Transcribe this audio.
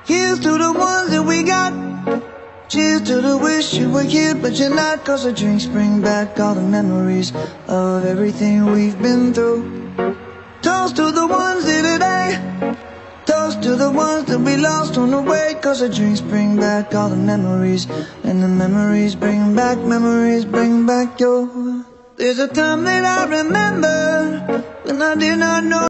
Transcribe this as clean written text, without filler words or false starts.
Here's to the ones that we got. Cheers to the wish you were here but you're not. Cause the drinks bring back all the memories of everything we've been through. Toast to the ones here today. Toast to the ones that we lost on the way. Cause the drinks bring back all the memories, and the memories bring back your. There's a time that I remember when I did not know